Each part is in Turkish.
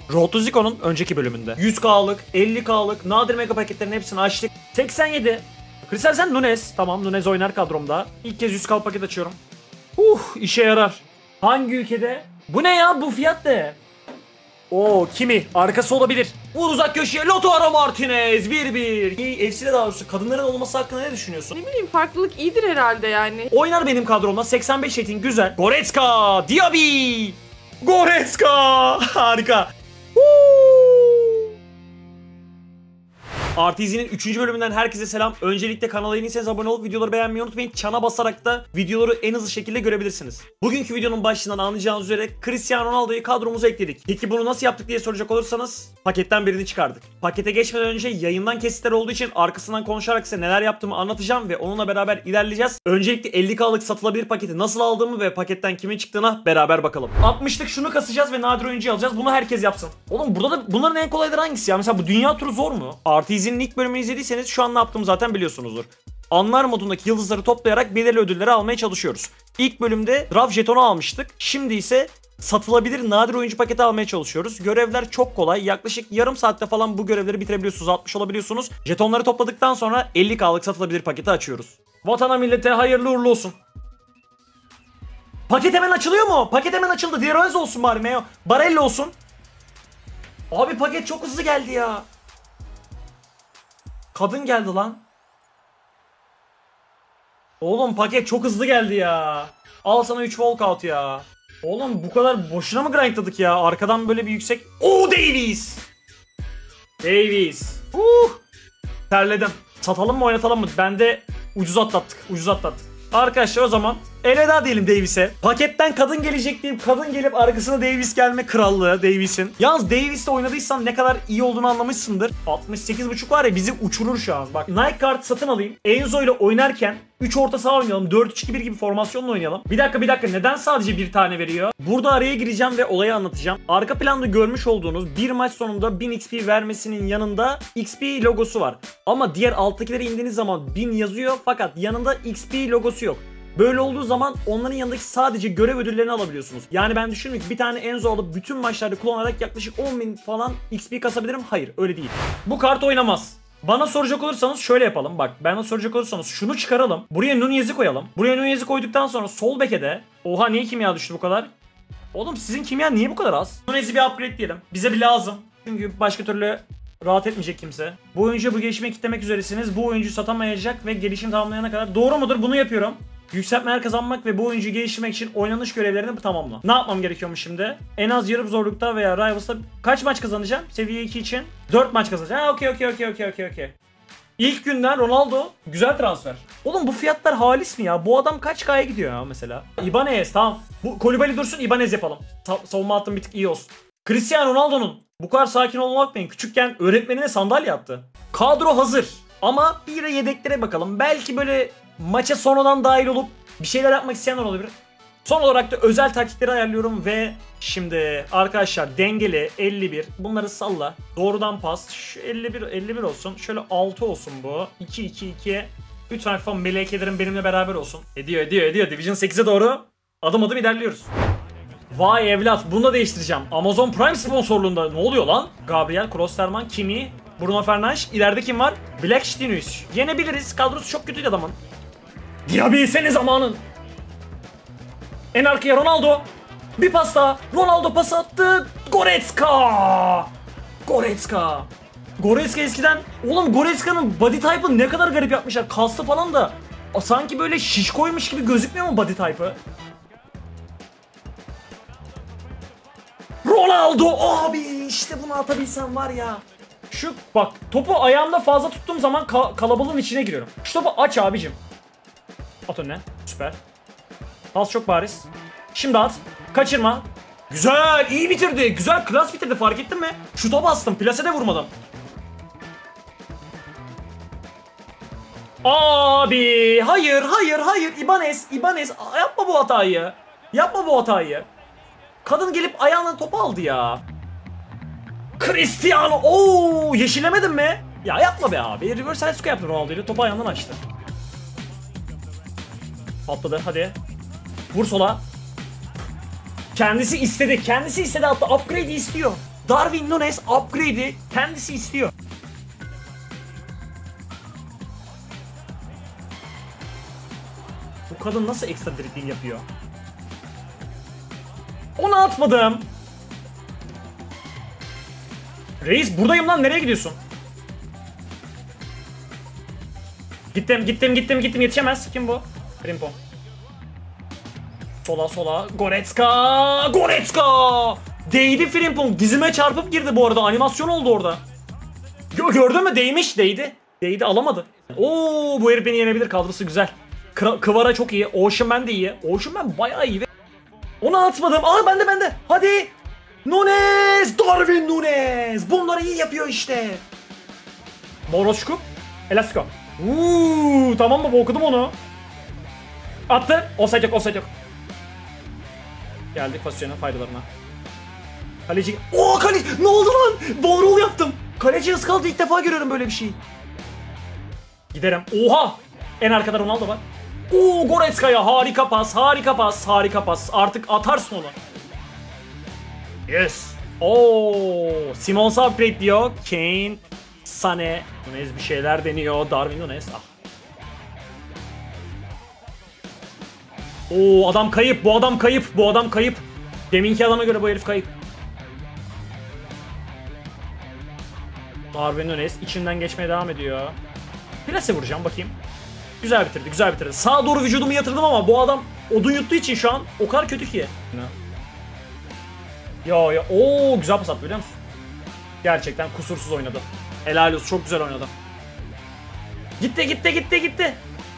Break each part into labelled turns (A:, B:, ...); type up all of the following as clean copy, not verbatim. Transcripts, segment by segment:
A: Road to Zico'nun önceki bölümünde 100K'lık, 50K'lık nadir mega paketlerin hepsini açtık. 87. Christensen Nunes. Tamam, Nunes oynar kadromda. İlk kez 100K paket açıyorum. İşe yarar. Hangi ülkede? Bu ne ya? Bu fiyat ne? Oo, kimi? Arkası olabilir. Vur uzak köşeye. Lautaro Martinez 1-1. FC'de daha doğrusu kadınların olması hakkında ne düşünüyorsun?
B: Ne bileyim, farklılık iyidir herhalde yani.
A: Oynar benim kadromda. 85 rating güzel. Goretzka, Diaby. Goretzka. Harika. Artizi'nin 3. bölümünden herkese selam. Öncelikle kanala yeniyseniz abone olup videoları beğenmeyi unutmayın. Çana basarak da videoları en hızlı şekilde görebilirsiniz. Bugünkü videonun başından anlayacağınız üzere Cristiano Ronaldo'yu kadromuza ekledik. Peki bunu nasıl yaptık diye soracak olursanız paketten birini çıkardık. Pakete geçmeden önce yayından kesitler olduğu için arkasından konuşarak size neler yaptığımı anlatacağım ve onunla beraber ilerleyeceğiz. Öncelikle 50K'lık satılabilir paketi nasıl aldığımı ve paketten kimin çıktığına beraber bakalım. 60'lık şunu kasacağız ve nadir oyuncu alacağız. Bunu herkes yapsın. Oğlum burada da bunların en kolayları hangisi ya? Mesela bu dünya turu zor mu? Artizi'nin ilk bölümünü izlediyseniz şu an ne yaptığımı zaten biliyorsunuzdur. Anlar modundaki yıldızları toplayarak belirli ödülleri almaya çalışıyoruz. İlk bölümde draft jetonu almıştık. Şimdi ise satılabilir nadir oyuncu paketi almaya çalışıyoruz. Görevler çok kolay. Yaklaşık yarım saatte falan bu görevleri bitirebiliyorsunuz. 60 olabiliyorsunuz. Jetonları topladıktan sonra 50K'lık satılabilir paketi açıyoruz. Vatana millete hayırlı uğurlu olsun. Paket hemen açılıyor mu? Paket hemen açıldı. Diğer olsun bari Meo. Barella olsun. Abi paket çok hızlı geldi ya. Kadın geldi lan. Oğlum paket çok hızlı geldi ya. Al sana 3 walkout ya. Oğlum bu kadar boşuna mı grindladık ya? Arkadan böyle bir yüksek... Davies! Davies. Terledim. Satalım mı oynatalım mı? Bende ucuz atlattık. Ucuz atlattık. Arkadaşlar o zaman elveda diyelim Davies'e. Paketten kadın gelecek deyip kadın gelip arkasına Davies gelme krallığı Davies'in. Yalnız Davies'te oynadıysan ne kadar iyi olduğunu anlamışsındır. 68.5 var ya, bizi uçurur şu an. Bak, Nike kart satın alayım. Enzo ile oynarken 3 orta saha oynayalım. 4-3-2-1 gibi formasyonla oynayalım. Bir dakika neden sadece bir tane veriyor? Burada araya gireceğim ve olayı anlatacağım. Arka planda görmüş olduğunuz bir maç sonunda 1000 XP vermesinin yanında XP logosu var. Ama diğer alttakilere indiğiniz zaman 1000 yazıyor fakat yanında XP logosu yok. Böyle olduğu zaman onların yanındaki sadece görev ödüllerini alabiliyorsunuz. Yani ben düşünmüyorum ki bir tane Enzo alıp bütün maçlarda kullanarak yaklaşık 10.000 falan XP kasabilirim. Hayır, öyle değil. Bu kart oynamaz. Bana soracak olursanız şöyle yapalım. Bak, bana soracak olursanız şunu çıkaralım. Buraya Nunez'i koyalım. Buraya Nunez'i koyduktan sonra sol beke de... Oha, niye kimya düştü bu kadar? Oğlum sizin kimya niye bu kadar az? Nunez'i bir upgrade diyelim. Bize bir lazım. Çünkü başka türlü rahat etmeyecek kimse. Bu oyuncuya bu gelişmeyi kitlemek üzeresiniz. Bu oyuncu satamayacak ve gelişim tamamlayana kadar. Doğru mudur? Bunu yapıyorum. Yükseltmeler kazanmak ve bu oyuncuyu geliştirmek için oynanış görevlerini tamamla. Ne yapmam gerekiyormuş şimdi? En az yarım zorlukta veya Rivals'ta kaç maç kazanacağım? Seviye 2 için 4 maç kazanacağım. Okey. İlk günden Ronaldo güzel transfer. Oğlum bu fiyatlar halis mi ya? Bu adam kaç K'ya gidiyor ya mesela? Ibanez, tamam. Bu Koulibaly dursun, Ibanez yapalım. Savunma hattım bir tık iyi olsun. Cristiano Ronaldo'nun bu kadar sakin olmak bakmayın. Küçükken öğretmenine sandalye attı. Kadro hazır. Ama bir de yedeklere bakalım. Belki böyle maça sonradan dahil olup bir şeyler yapmak isteyenler olabilir. Son olarak da özel taktikleri ayarlıyorum ve şimdi arkadaşlar dengeli 51, bunları salla. Doğrudan pas. Şu 51 olsun. Şöyle 6 olsun bu. 2 lütfen FIFA melekelerim benimle beraber olsun. Ediyor. Division 8'e doğru adım adım ilerliyoruz. Vay evlat, bunu da değiştireceğim. Amazon Prime sponsorluğunda ne oluyor lan? Gabriel, Klosterman, Kimi, Bruno Fernandes. İleride kim var? Black Stinius. Yenebiliriz. Kadrosu çok kötüydü adamın. Diaby sene zamanın. En arkaya Ronaldo. Bir pas daha. Ronaldo pas attı. Goretzka eskiden. Oğlum Goretzka'nın body type'ı ne kadar garip yapmışlar. Kaslı falan da sanki böyle şiş koymuş gibi gözükmüyor mu body type'ı? Ronaldo abi, işte bunu atabilsem var ya. Şu bak, topu ayağımda fazla tuttuğum zaman kalabalığın içine giriyorum. Şu topu aç abicim. At önüne. Süper. Pas çok bariz. Şimdi at. Kaçırma. Güzel. İyi bitirdi. Güzel. Klas bitirdi. Fark ettin mi? Şuta bastım. Plase de vurmadım. Abi. Hayır. Ibanez. Yapma bu hatayı. Kadın gelip ayağına topu aldı ya. Cristiano. Yeşillemedim mi? Ya yapma be abi. Reverse side yaptı Ronaldo ile. Topu ayağından açtı. Atladı, hadi. Vur sola. Kendisi istedi hatta upgrade'i istiyor. Darwin Núñez upgrade'i kendisi istiyor. Bu kadın nasıl ekstra dribbling yapıyor? Onu atmadım. Reis buradayım lan, nereye gidiyorsun? Gittim yetişemez. Kim bu? Frimpong. Sola. Goretzka! Değdi Frimpong. Dizime çarpıp girdi bu arada. Animasyon oldu orada. Gördün mü? Değdi, alamadı. Oo, bu herif beni yenebilir. Kadrosu güzel. Kvara çok iyi. Ocean Man de iyi. Ocean Man bayağı iyi. Onu atmadım. Aa, bende. Hadi. Darwin Núñez. Bunları iyi yapıyor işte. Moroşku. Elastico. Tamam mı? Okudum onu. Attı. Offside yok. Geldik pozisyonun faydalarına. Kaleci. Kaleci. Ne oldu lan? Doğru yaptım. Kaleci ıskaladı. İlk defa görüyorum böyle bir şey. Giderim. Oha. En arkada Ronaldo var. Goretzka'ya harika pas. Artık atarsın onu. Yes. Simons upgrade diyor. Kane, Sané. Núñez bir şeyler deniyor. Darwin Núñez. Adam kayıp. Bu adam kayıp. Deminki adama göre bu herif kayıp. Darwin Núñez içinden geçmeye devam ediyor. Plase vuracağım bakayım. Güzel bitirdi. Sağa doğru vücudumu yatırdım ama bu adam odun yuttuğu için şu an o kadar kötü ki. Ya. Güzel pas attı biliyor musun? Gerçekten kusursuz oynadı. Helal olsun, çok güzel oynadı. Gitti.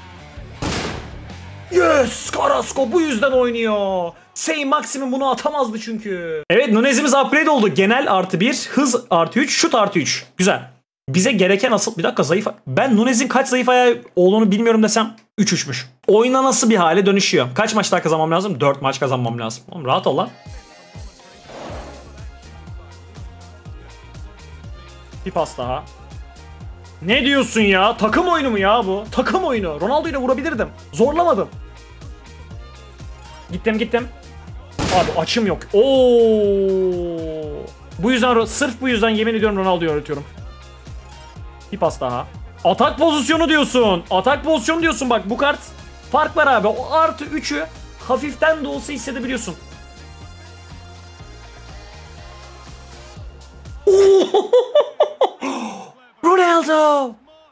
A: Yes! Carrasco bu yüzden oynuyor. Saint Maximin bunu atamazdı çünkü. Evet, Núñez'imiz upgrade oldu. Genel +1, hız +3, şut +3. Güzel. Bize gereken asıl... Bir dakika, zayıf... Ben Núñez'in kaç zayıf ayağı olduğunu bilmiyorum desem 3-3'müş. Oyuna nasıl bir hale dönüşüyor? Kaç maç daha kazanmam lazım? 4 maç kazanmam lazım. Oğlum rahat ol lan. Bir pas daha. Ne diyorsun ya? Takım oyunu mu ya bu? Takım oyunu. Ronaldo ile vurabilirdim. Zorlamadım. Gittim. Abi açım yok. Sırf bu yüzden yemin ediyorum Ronaldo'yu öğretiyorum. Bir pas daha. Atak pozisyonu diyorsun. Bak bu kart fark var abi. O +3'ü hafiften de olsa hissedebiliyorsun. Ronaldo.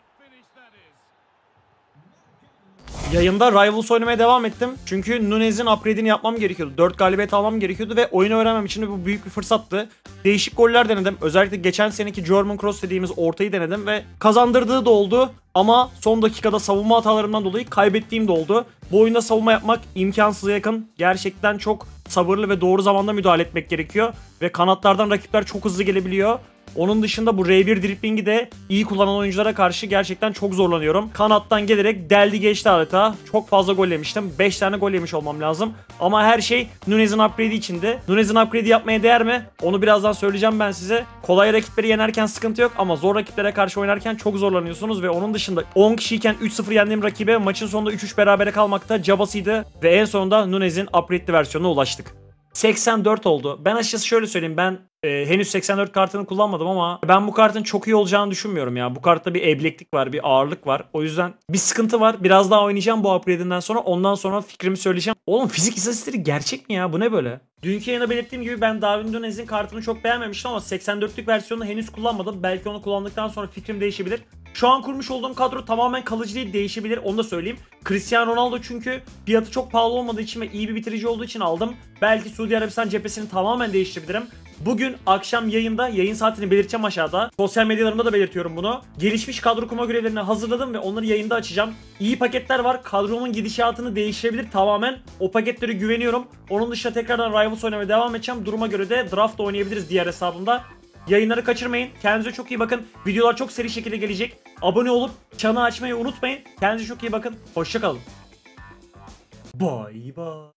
A: Yayında Rivals oynamaya devam ettim. Çünkü Núñez'in upgrade'ini yapmam gerekiyordu. 4 galibiyet almam gerekiyordu ve oyunu öğrenmem için de bu büyük bir fırsattı. Değişik goller denedim. Özellikle geçen seneki German Cross dediğimiz ortayı denedim ve kazandırdığı da oldu. Ama son dakikada savunma hatalarımdan dolayı kaybettiğim de oldu. Bu oyunda savunma yapmak imkansıza yakın. Gerçekten çok sabırlı ve doğru zamanda müdahale etmek gerekiyor. Ve kanatlardan rakipler çok hızlı gelebiliyor. Onun dışında bu R1 dribblingi de iyi kullanan oyunculara karşı gerçekten çok zorlanıyorum. Kanattan gelerek deldi geçti adeta. Çok fazla gol yemiştim. 5 tane gol yemiş olmam lazım. Ama her şey Núñez'in upgrade'i içinde. Núñez'in upgrade'i yapmaya değer mi? Onu birazdan söyleyeceğim ben size. Kolay rakipleri yenerken sıkıntı yok ama zor rakiplere karşı oynarken çok zorlanıyorsunuz ve onun dışında 10 kişiyken 3-0 yendiğim rakibe maçın sonunda 3-3 berabere kalmakta cabasıydı ve en sonunda Núñez'in upgrade'li versiyonuna ulaştık. 84 oldu. Ben açıkçası şöyle söyleyeyim, ben henüz 84 kartını kullanmadım ama ben bu kartın çok iyi olacağını düşünmüyorum ya. Bu kartta bir ebleklik var, bir ağırlık var. O yüzden bir sıkıntı var. Biraz daha oynayacağım bu upgrade'inden sonra. Ondan sonra fikrimi söyleyeceğim. Oğlum fizik istatistikleri gerçek mi ya? Bu ne böyle? Dünkü yayına belirttiğim gibi ben Darwin Núñez'in kartını çok beğenmemiştim ama 84'lük versiyonunu henüz kullanmadım. Belki onu kullandıktan sonra fikrim değişebilir. Şu an kurmuş olduğum kadro tamamen kalıcı değil, değişebilir, onu da söyleyeyim. Cristiano Ronaldo çünkü fiyatı çok pahalı olmadığı için ve iyi bir bitirici olduğu için aldım. Belki Suudi Arabistan cephesini tamamen değiştirebilirim. Bugün akşam yayında, yayın saatini belirteceğim aşağıda. Sosyal medyalarımda da belirtiyorum bunu. Gelişmiş kadro kurma görevlerini hazırladım ve onları yayında açacağım. İyi paketler var. Kadromun gidişatını değiştirebilir tamamen. O paketlere güveniyorum. Onun dışında tekrardan Rivals oynamaya devam edeceğim. Duruma göre de draft oynayabiliriz diğer hesabımda. Yayınları kaçırmayın. Kendinize çok iyi bakın. Videolar çok seri şekilde gelecek. Abone olup çanı açmayı unutmayın. Kendinize çok iyi bakın. Hoşça kalın. Bye bye.